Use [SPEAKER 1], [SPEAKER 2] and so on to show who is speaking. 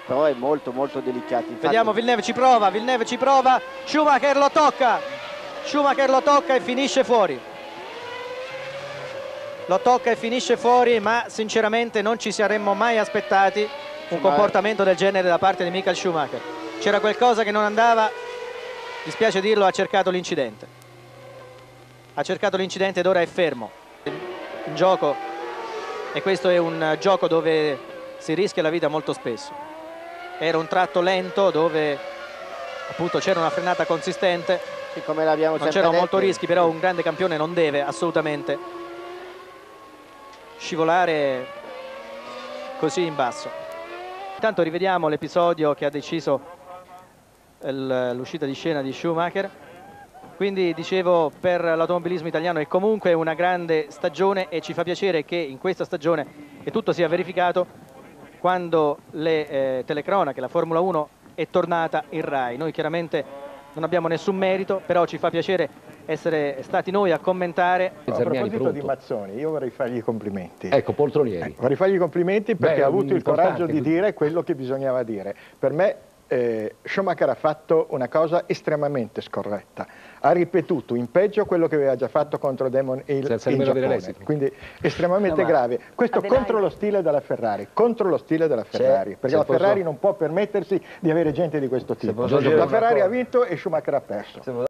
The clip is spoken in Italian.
[SPEAKER 1] però è molto molto delicato. Infatti...
[SPEAKER 2] Vediamo, Villeneuve ci prova, Schumacher lo tocca e finisce fuori. Lo tocca e finisce fuori, ma sinceramente non ci saremmo mai aspettati un comportamento del genere da parte di Michael Schumacher. C'era qualcosa che non andava, dispiace dirlo, ha cercato l'incidente. Ed ora è fermo. In gioco, e questo è un gioco dove si rischia la vita molto spesso. Era un tratto lento dove appunto c'era una frenata consistente,
[SPEAKER 1] come l'abbiamo
[SPEAKER 2] non c'erano molto rischi, però un grande campione non deve assolutamente scivolare così in basso. Intanto rivediamo l'episodio che ha deciso l'uscita di scena di Schumacher. Quindi dicevo, per l'automobilismo italiano è comunque una grande stagione e ci fa piacere che in questa stagione che tutto sia verificato quando le telecronache, la Formula 1 è tornata in Rai. Noi chiaramente non abbiamo nessun merito, però ci fa piacere essere stati noi a commentare.
[SPEAKER 3] A proposito di Mazzoni, io vorrei fargli i complimenti.
[SPEAKER 4] Ecco, poltronieri.
[SPEAKER 3] Vorrei fargli i complimenti perché ha avuto il coraggio di dire quello che bisognava dire. Per me Schumacher ha fatto una cosa estremamente scorretta. Ha ripetuto in peggio quello che aveva già fatto contro Damon Hill in Giappone. Quindi estremamente grave. Questo contro lo stile della Ferrari, perché la Ferrari non può permettersi di avere gente di questo tipo. La Ferrari ha vinto e Schumacher ha perso.